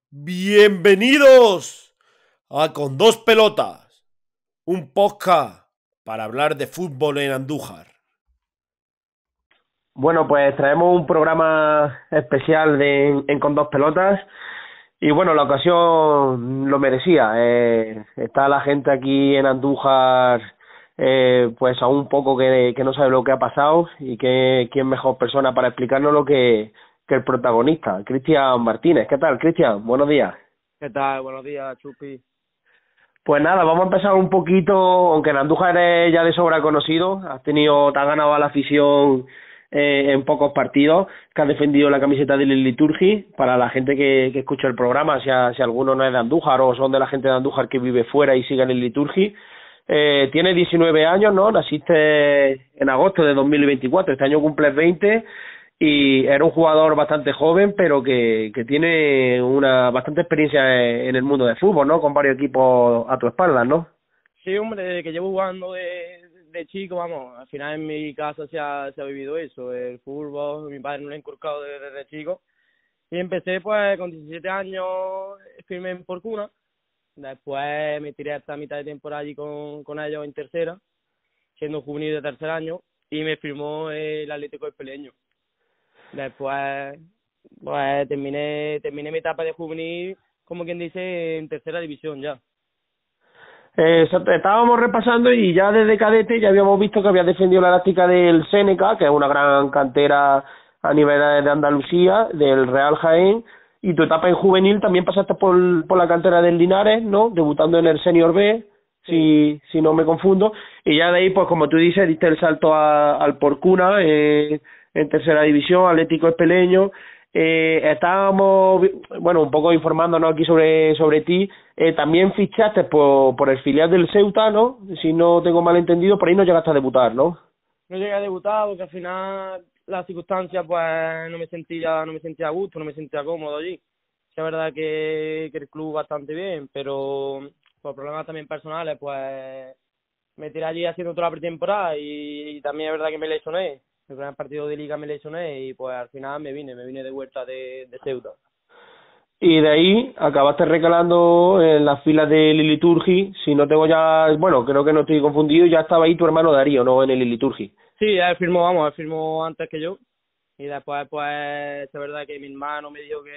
Bienvenidos a Con Dos Pelotas, un podcast para hablar de fútbol en Andújar. Bueno, pues traemos un programa especial en Con Dos Pelotas y bueno, la ocasión lo merecía. Está la gente aquí en Andújar pues aún un poco que no sabe lo que ha pasado y que quién mejor persona para explicarnos lo que el protagonista, Cristian Martínez. ¿Qué tal, Cristian? Buenos días. ¿Qué tal? Buenos días, Chupi. Pues nada, vamos a empezar un poquito, aunque en Andújar eres ya de sobra conocido, te has ganado a la afición en pocos partidos, que has defendido la camiseta del Liturgi, para la gente que escucha el programa, si alguno no es de Andújar o son de la gente de Andújar que vive fuera y sigue en el Liturgi. Tienes 19 años, ¿no? Naciste en agosto de 2024, este año cumples 20 y eres un jugador bastante joven, pero que tiene una bastante experiencia en el mundo del fútbol, ¿no? Con varios equipos a tu espalda, ¿no? Sí, hombre, desde que llevo jugando de chico, vamos, al final en mi casa se ha vivido eso, el fútbol, mi padre me lo ha inculcado desde chico. Y empecé pues con 17 años, firmé en Porcuna, después me tiré hasta mitad de temporada allí con ellos en tercera, siendo juvenil de tercer año, y me firmó el Atlético Espeleño. Después, pues terminé mi etapa de juvenil, como quien dice, en tercera división ya. Estábamos repasando y ya desde cadete ya habíamos visto que habías defendido la elástica del Seneca, que es una gran cantera a nivel de Andalucía, del Real Jaén, y tu etapa en juvenil también pasaste por la cantera del Linares, ¿no? Debutando en el Senior B, Sí. si no me confundo, y ya de ahí, pues como tú dices, diste el salto al Porcuna, en tercera división, Atlético Espeleño. Estábamos, bueno, un poco informándonos aquí sobre ti. También fichaste por el filial del Ceuta, ¿no? Si no tengo mal entendido, por ahí no llegaste a debutar, ¿no? No llegué a debutar porque al final las circunstancias pues no me sentía a gusto, no me sentía cómodo allí. Sí, es verdad que el club bastante bien, pero por problemas también personales pues me tiré allí haciendo toda la pretemporada y también es verdad que me lesioné. El primer partido de liga me lesioné y pues al final me vine de vuelta de Ceuta. Y de ahí acabaste recalando en las filas del Liturgi. Si no tengo ya, bueno, creo que no estoy confundido, ya estaba ahí tu hermano Darío, ¿no? En el Liturgi. Sí, él firmó antes que yo y después pues es verdad que mi hermano me dijo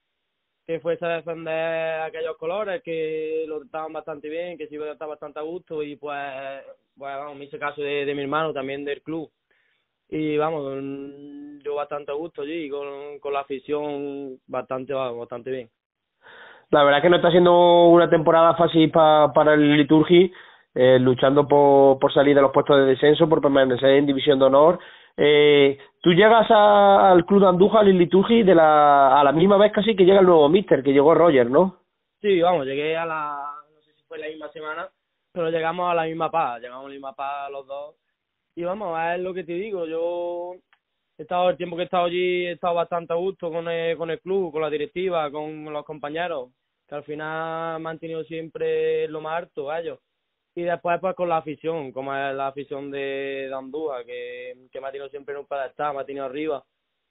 que fuese a defender aquellos colores, que lo estaban bastante bien, que sí iba a estar bastante a gusto y pues vamos, me hice caso de mi hermano, también del club. Y vamos, yo bastante a gusto allí, con la afición bastante bien. La verdad que no está siendo una temporada fácil para el Liturgi, luchando por salir de los puestos de descenso, por permanecer en División de Honor. Tú llegas al Club de Andújar, al Liturgi, a la misma vez casi que llega el nuevo míster, que llegó Roger, ¿no? Sí, vamos, no sé si fue la misma semana, pero llegamos a llegamos a la misma paz los dos. Y vamos, es lo que te digo, yo el tiempo que he estado allí, he estado bastante a gusto con el club, con la directiva, con los compañeros, que al final han mantenido siempre lo más alto a ellos. Y después pues con la afición, como es la afición de Andújar, que me ha tenido siempre en un pedestal, me ha tenido arriba.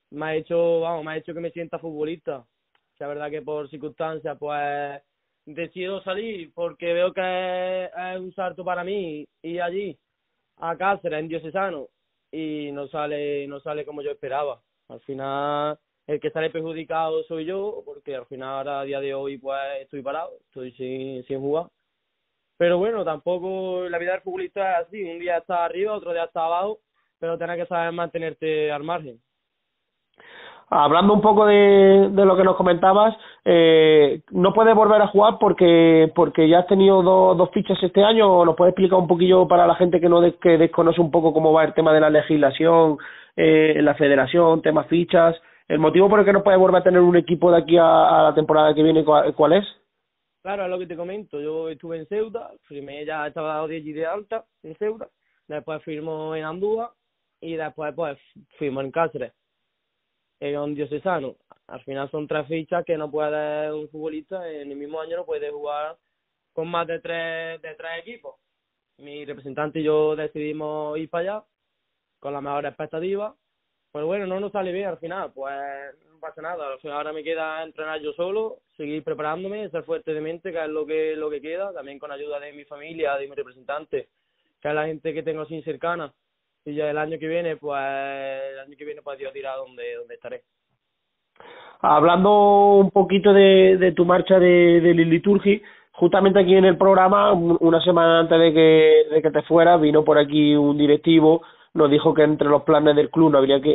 Me ha hecho que me sienta futbolista. Que es verdad que por circunstancias pues decido salir porque veo que es un salto para mí ir allí a Cáceres en Diocesano y no sale como yo esperaba. Al final el que sale perjudicado soy yo, porque al final ahora a día de hoy pues estoy parado, estoy sin jugar. Pero bueno, tampoco la vida del futbolista es así, un día está arriba, otro día está abajo, pero tienes que saber mantenerte al margen. Hablando un poco de lo que nos comentabas, no puedes volver a jugar porque ya has tenido dos fichas este año. ¿O nos puedes explicar un poquillo para la gente que desconoce un poco cómo va el tema de la legislación en la federación, temas fichas? ¿El motivo por el que no puedes volver a tener un equipo de aquí a la temporada que viene, cuál es? Claro, es lo que te comento, yo estuve en Ceuta, firmé, ya estaba dado 10 de alta en Ceuta, después firmo en Andújar y después pues firmo en Cáceres, en un Diocesano. Al final son tres fichas que no puede un futbolista en el mismo año, no puede jugar con más de tres equipos. Mi representante y yo decidimos ir para allá con las mejores expectativas Pues bueno, no nos sale bien al final, pues no pasa nada. Al final ahora me queda entrenar yo solo, seguir preparándome, ser fuerte de mente, que es lo que queda, también con ayuda de mi familia, de mi representante, que es la gente que tengo así cercana. Y ya el año que viene pues Dios dirá dónde estaré. Hablando un poquito de tu marcha de Liturgy, justamente aquí en el programa, una semana antes de que te fueras, vino por aquí un directivo, nos dijo que entre los planes del club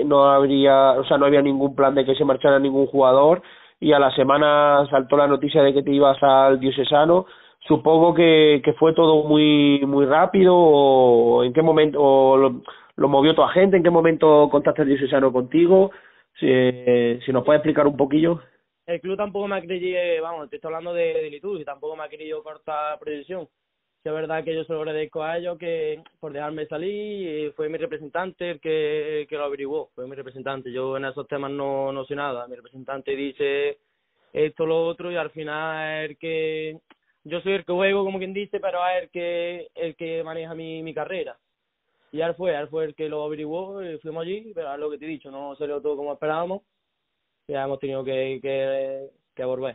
no había ningún plan de que se marchara ningún jugador, y a la semana saltó la noticia de que te ibas al Diocesano. Supongo que fue todo muy rápido, o en qué momento, o lo movió tu agente, en qué momento contacta el Diocesano contigo. Si nos puede explicar un poquillo. El club tampoco me ha querido, vamos, te estoy hablando de liturgia, tampoco me ha querido cortar proyección. Sí, es verdad que yo se lo agradezco a ellos que por dejarme salir, fue mi representante el que lo averiguó, fue mi representante. Yo en esos temas no sé nada, mi representante dice esto, lo otro, y al final es yo soy el que juego, como quien dice, pero es el que maneja mi carrera. Y él fue el que lo averiguó, y fuimos allí, pero es lo que te he dicho, no salió todo como esperábamos, ya hemos tenido que volver.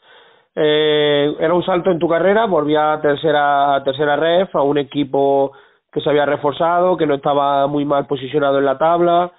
Era un salto en tu carrera, volvía a tercera ref, a un equipo que se había reforzado, que no estaba muy mal posicionado en la tabla.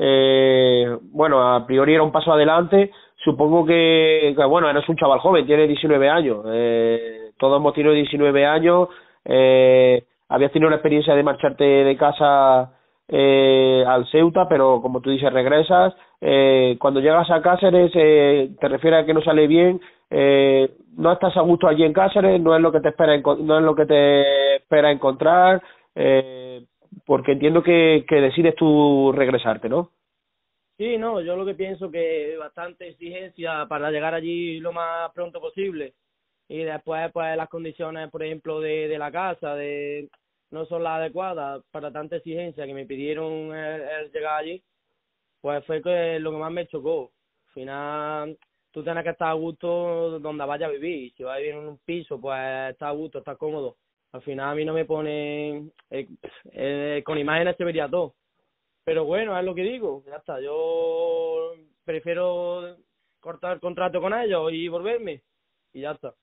Bueno, a priori era un paso adelante. Supongo bueno, eres un chaval joven, tienes 19 años. Todos hemos tenido 19 años. Habías tenido la experiencia de marcharte de casa al Ceuta, pero como tú dices, regresas. Cuando llegas a Cáceres, te refieres a que no sale bien. No estás a gusto allí en Cáceres, no es lo que te espera no es lo que te espera encontrar, porque entiendo que decides tú regresarte, ¿no? Sí, no, yo lo que pienso que bastante exigencia para llegar allí lo más pronto posible, y después pues las condiciones, por ejemplo, de la casa no son las adecuadas para tanta exigencia que me pidieron el llegar allí, pues fue lo que más me chocó. Al final tú tienes que estar a gusto donde vayas a vivir. Si vas a vivir en un piso, pues estás a gusto, estás cómodo. Al final a mí no me ponen con imágenes se vería todo. Pero bueno, es lo que digo, ya está. Yo prefiero cortar el contrato con ellos y volverme, y ya está.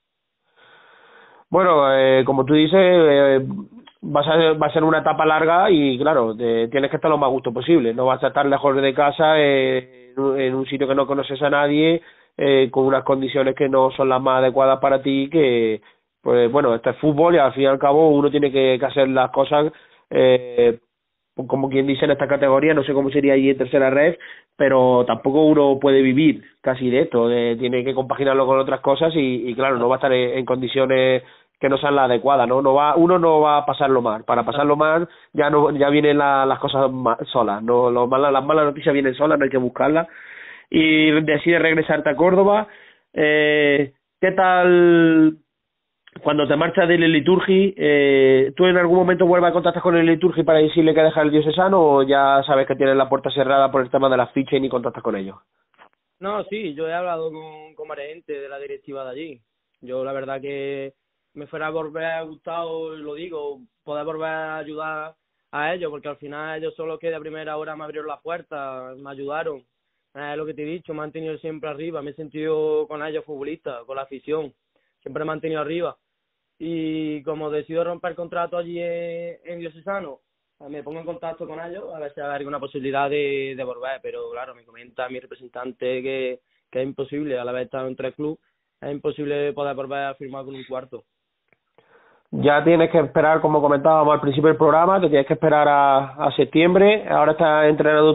Bueno, como tú dices, va a ser una etapa larga y claro, tienes que estar lo más a gusto posible. No vas a estar lejos de casa, en un sitio que no conoces a nadie, con unas condiciones que no son las más adecuadas para ti, que pues bueno, este es fútbol y al fin y al cabo uno tiene que hacer las cosas como quien dice en esta categoría. No sé cómo sería allí en tercera red, pero tampoco uno puede vivir casi de esto, tiene que compaginarlo con otras cosas y claro, no va a estar en condiciones que no sean las adecuadas, ¿no? Uno no va a pasarlo mal. Para pasarlo mal ya vienen las cosas solas, no las malas noticias vienen solas, no hay que buscarlas. Y decides regresarte a Córdoba. ¿Qué tal cuando te marchas del Liturgi? ¿Tú en algún momento vuelves a contactar con el Liturgi para decirle que deja el Diocesano, o ya sabes que tienes la puerta cerrada por el tema de las fichas y ni contactas con ellos? No, sí, yo he hablado con varias gente de la directiva de allí. Yo la verdad que me fuera a volver gustado, lo digo, poder volver a ayudar a ellos, porque al final ellos son los que de primera hora me abrieron las puertas, me ayudaron. Es lo que te he dicho, me han tenido siempre arriba, me he sentido con ellos futbolistas, con la afición, siempre me han tenido arriba. Y como decido romper el contrato allí en Diocesano, me pongo en contacto con ellos a ver si hay alguna posibilidad de volver, pero claro, me comenta mi representante que es imposible, al haber estado en 3 clubes, es imposible poder volver a firmar con un cuarto. Ya tienes que esperar, como comentábamos al principio del programa, te tienes que esperar a septiembre. Ahora estás entrenando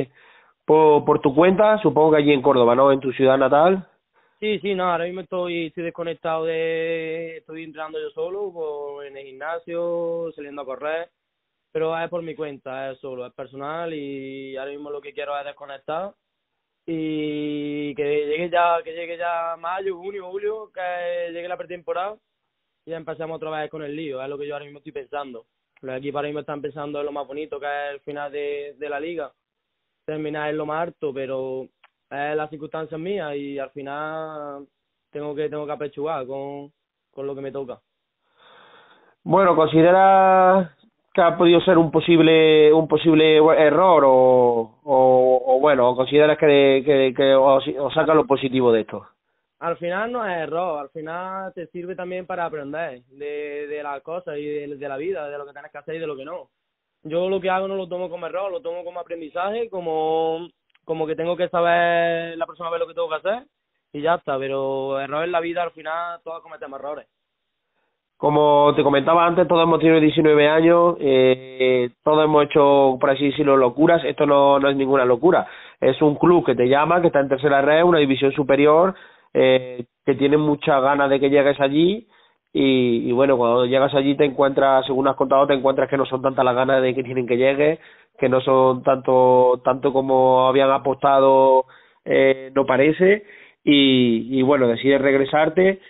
por tu cuenta, supongo que allí en Córdoba, ¿no? En tu ciudad natal. Sí, no, ahora mismo estoy desconectado estoy entrenando yo solo, en el gimnasio, saliendo a correr, pero es por mi cuenta, es solo, es personal, y ahora mismo lo que quiero es desconectar y que llegue ya mayo, junio, julio, que llegue la pretemporada y ya empezamos otra vez con el lío. Es lo que yo ahora mismo estoy pensando. Los equipos ahora mismo están pensando en lo más bonito, que es el final de la liga, terminar en lo más alto, pero es las circunstancias mías y al final tengo que apechugar con lo que me toca. Bueno, ¿consideras que ha podido ser un posible error o bueno, o consideras que os saca lo positivo de esto? Al final no es error, al final te sirve también para aprender de las cosas y de la vida, de lo que tienes que hacer y de lo que no. Yo lo que hago no lo tomo como error, lo tomo como aprendizaje, como que tengo que saber la próxima vez lo que tengo que hacer y ya está, pero error en la vida al final todos cometemos errores. Como te comentaba antes, todos hemos tenido 19 años, todos hemos hecho, por así decirlo, locuras. Esto no es ninguna locura. Es un club que te llama, que está en tercera red, una división superior, que tiene muchas ganas de que llegues allí. Y bueno, cuando llegas allí te encuentras, según has contado, te encuentras que no son tantas las ganas de que tienen que llegues, que no son tanto como habían apostado, no parece. Y bueno, decides regresarte.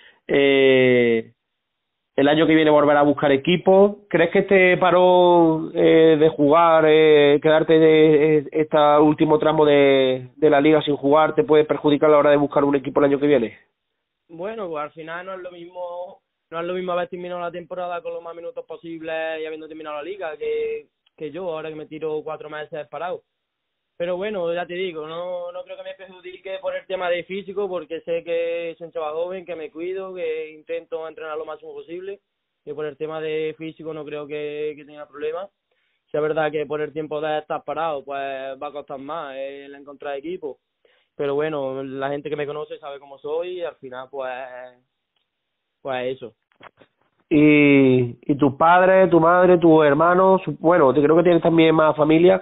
El año que viene volver a buscar equipo. ¿Crees que este parón de jugar, quedarte de este último tramo de la liga sin jugar, te puede perjudicar a la hora de buscar un equipo el año que viene? Bueno, pues al final no es lo mismo haber terminado la temporada con los más minutos posibles y habiendo terminado la liga que yo, ahora que me tiro 4 meses parado. Pero bueno, ya te digo, no creo que me perjudique por el tema de físico, porque sé que soy un chaval joven, que me cuido, que intento entrenar lo máximo posible, y por el tema de físico no creo que tenga problemas. Si es verdad que por el tiempo de estar parado, pues va a costar más el encontrar equipo. Pero bueno, la gente que me conoce sabe cómo soy y al final pues eso. Y tus padres, tu madre, tus hermanos, bueno, te creo que tienes también más familia,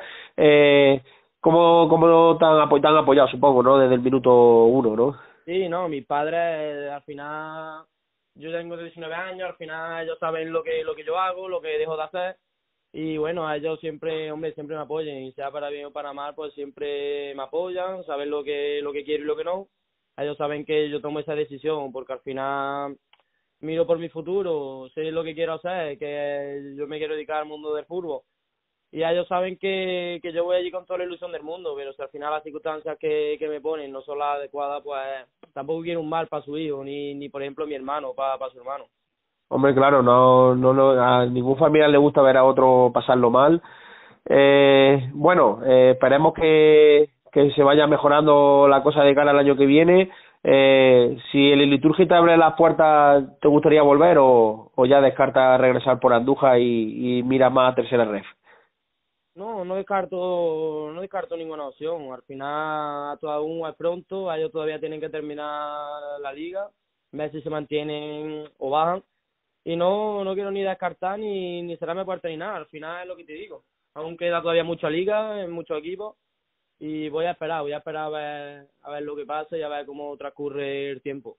¿cómo te han apoyado, supongo, ¿no? Desde el minuto 1, ¿no? Sí, no, mis padres al final, yo tengo 19 años, al final ellos saben lo que yo hago, lo que dejo de hacer, y bueno, a ellos siempre me apoyan, y sea para bien o para mal, pues siempre me apoyan, saben lo que quiero y lo que no. Ellos saben que yo tomo esa decisión, porque al final miro por mi futuro, sé lo que quiero hacer, que yo me quiero dedicar al mundo del fútbol. Y ellos saben que yo voy allí con toda la ilusión del mundo, pero si al final las circunstancias que me ponen no son las adecuadas, pues tampoco quiero un mal para su hijo, ni por ejemplo mi hermano, para su hermano. Hombre, claro, no, a ningún familiar le gusta ver a otro pasarlo mal. Bueno, esperemos que se vaya mejorando la cosa de cara al año que viene. Si el Liturgia te abre las puertas, ¿te gustaría volver o ya descartas regresar por Andújar y mira más a tercera ref? No descarto ninguna opción. Al final aún es pronto, ellos todavía tienen que terminar la liga, ver si se mantienen o bajan. Y no quiero ni descartar ni cerrarme puertas ni nada. Al final es lo que te digo. Aún queda todavía mucha liga, en muchos equipos, y voy a esperar a ver lo que pasa y a ver cómo transcurre el tiempo.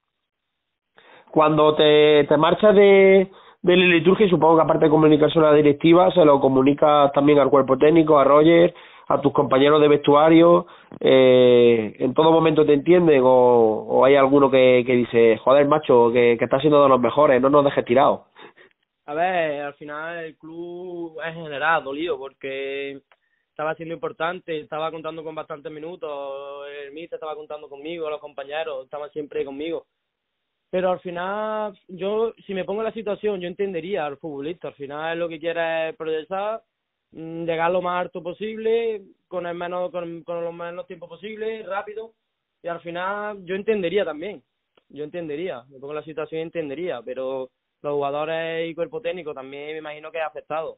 Cuando te marchas de la Liturgia, supongo que aparte de comunicarse a la directiva, se lo comunicas también al cuerpo técnico, a Roger, a tus compañeros de vestuario, ¿en todo momento te entienden o hay alguno que dice, joder, macho, que estás siendo de los mejores, no nos dejes tirados? A ver, al final el club es en general dolido porque estaba siendo importante, estaba contando con bastantes minutos, el míster estaba contando conmigo, los compañeros estaban siempre conmigo. Pero al final, yo, si me pongo en la situación, yo entendería al futbolista. Al final lo que quiere es progresar, llegar lo más alto posible, con los menos tiempo posible, rápido. Y al final yo entendería también. Me pongo en la situación y entendería. Pero los jugadores y cuerpo técnico también me imagino que es afectado.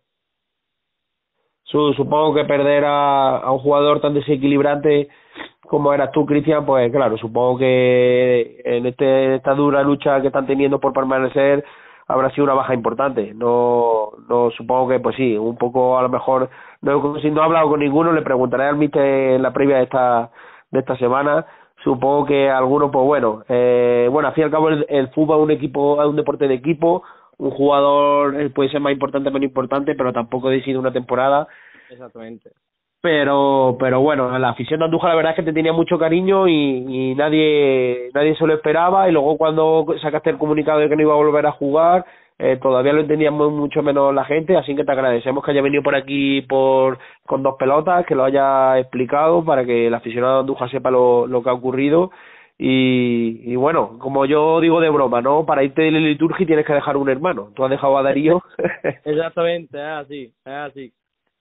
Supongo que perder a un jugador tan desequilibrante como eras tú, Cristian, pues claro, supongo que en esta dura lucha que están teniendo por permanecer habrá sido una baja importante. No supongo que pues sí, un poco a lo mejor, si no he hablado con ninguno, le preguntaré al míster en la previa de esta semana. Supongo que alguno, pues bueno, al fin y al cabo el fútbol es un deporte de equipo. Un jugador puede ser más importante o menos importante, pero tampoco decide una temporada. Exactamente. Pero bueno, la afición de Andújar la verdad es que te tenía mucho cariño y nadie se lo esperaba, y luego cuando sacaste el comunicado de que no iba a volver a jugar, todavía lo entendía mucho menos la gente, así que te agradecemos que haya venido por aquí con 2 pelotas, que lo haya explicado para que el aficionado de Andújar sepa lo que ha ocurrido. y bueno, como yo digo de broma, ¿no? Para irte de la liturgia tienes que dejar un hermano. Tú has dejado a Darío. Exactamente, es así, es así.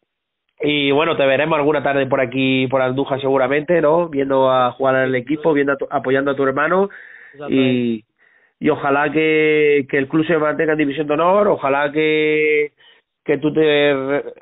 Y bueno, te veremos alguna tarde por aquí, por Andújar seguramente, ¿no? Viendo a jugar al equipo, viendo apoyando a tu hermano Exactamente. y, y ojalá que el club se mantenga en División de Honor, ojalá que tú te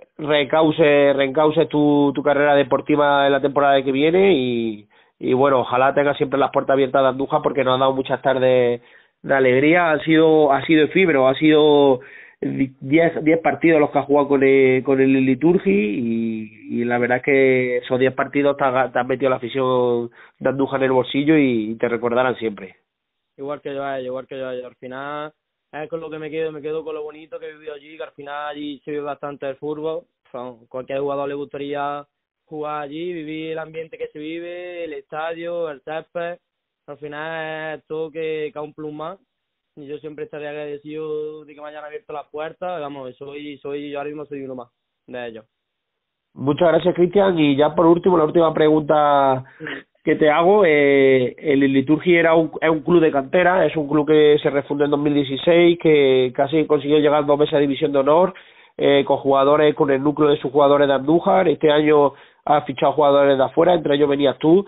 reencauces tu carrera deportiva en la temporada que viene y bueno, ojalá tengas siempre las puertas abiertas de Andújar porque nos ha dado muchas tardes de alegría, ha sido efímero, ha sido 10 partidos los que ha jugado con el Liturgi y la verdad es que esos 10 partidos te han metido la afición de Andújar en el bolsillo y te recordarán siempre. Igual que yo a ellos, igual que yo a ellos. Al final es con lo que me quedo con lo bonito que he vivido allí, que al final allí se vive bastante el fútbol. Cualquier jugador le gustaría jugar allí, vivir el ambiente que se vive, el estadio, el césped. Al final es todo que a un plus más. Y yo siempre estaré agradecido de que me hayan abierto las puertas. Vamos, yo ahora mismo soy uno más de ellos. Muchas gracias, Cristian. Y ya por último, la última pregunta que te hago. El Liturgi es un club de cantera, es un club que se refundó en 2016, que casi consiguió llegar 2 veces a División de Honor, con jugadores, con el núcleo de sus jugadores de Andújar. Este año ha fichado jugadores de afuera, entre ellos venías tú.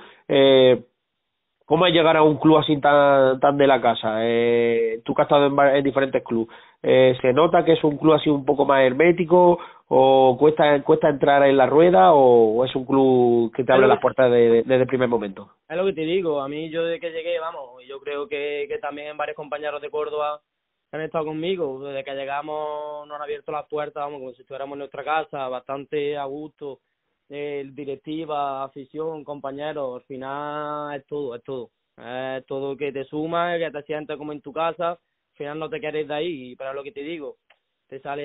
¿Cómo es llegar a un club así tan de la casa? Tú que has estado en diferentes clubes, ¿se nota que es un club así un poco más hermético o cuesta entrar en la rueda o es un club que te Es abre lo las que, puertas desde el primer momento? es lo que te digo. A mí, yo desde que llegué, vamos, y yo creo que también varios compañeros de Córdoba que han estado conmigo. Desde que llegamos nos han abierto las puertas, vamos, como si estuviéramos en nuestra casa, bastante a gusto. Directiva, afición, compañeros, al final es todo, es todo. Es todo que te suma, que te sientes como en tu casa. Al final no te quieres de ahí, pero es lo que te digo. Te sale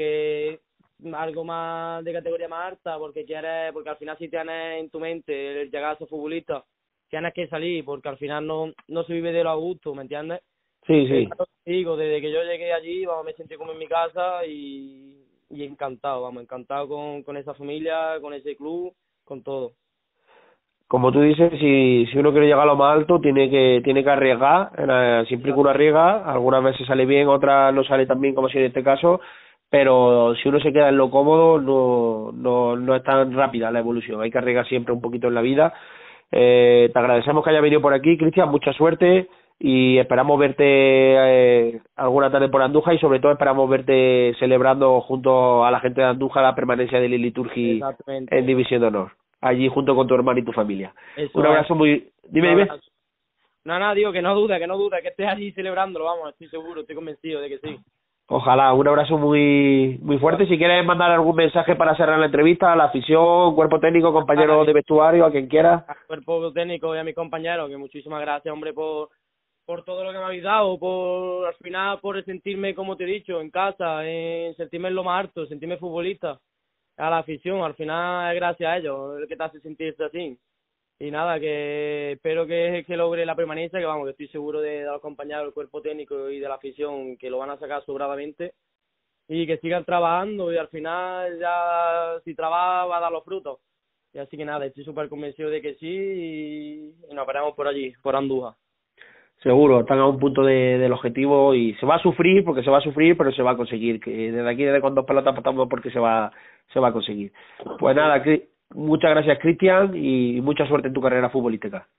algo más de categoría más alta porque al final si tienes en tu mente el llegar a ser futbolista, tienes que salir porque al final no se vive de lo a gusto, ¿me entiendes? Sí, sí. Digo, desde que yo llegué allí, vamos, me sentí como en mi casa y encantado, vamos, encantado con esa familia, con ese club, con todo. Como tú dices, si uno quiere llegar a lo más alto, tiene que arriesgar. Siempre que uno arriesga, algunas veces sale bien, otras no sale tan bien como si en este caso, pero si uno se queda en lo cómodo, no es tan rápida la evolución. Hay que arriesgar siempre un poquito en la vida. Te agradecemos que haya venido por aquí, Cristian, mucha suerte y esperamos verte alguna tarde por Andújar y sobre todo esperamos verte celebrando junto a la gente de Andújar la permanencia del Liturgi en Exactamente. División de Honor, allí junto con tu hermano y tu familia. Un Eso es. abrazo muy... Un Dime. abrazo. No, digo que no duda, que estés allí celebrándolo, vamos, estoy seguro, estoy convencido de que sí. Ojalá, un abrazo muy muy fuerte. Si quieres mandar algún mensaje para cerrar la entrevista a la afición, cuerpo técnico, compañero de vestuario, a quien quiera. Al cuerpo técnico y a mis compañeros, que muchísimas gracias, hombre, por todo lo que me habéis dado, al final, por sentirme, como te he dicho, en casa, sentirme en lo más alto, sentirme futbolista, a la afición, al final es gracias a ellos, el que te hace sentirse así. Y nada, que espero que logre la permanencia, que vamos, que estoy seguro de los compañeros del cuerpo técnico y de la afición que lo van a sacar sobradamente y que sigan trabajando y al final ya si trabaja va a dar los frutos. Y así que nada, estoy súper convencido de que sí y nos veremos por allí, por Andújar. Seguro, están a un punto del objetivo y se va a sufrir, porque se va a sufrir, pero se va a conseguir. Que desde aquí, desde con 2 pelotas, apostamos porque se va a conseguir. Pues nada, muchas gracias, Cristian, y mucha suerte en tu carrera futbolística.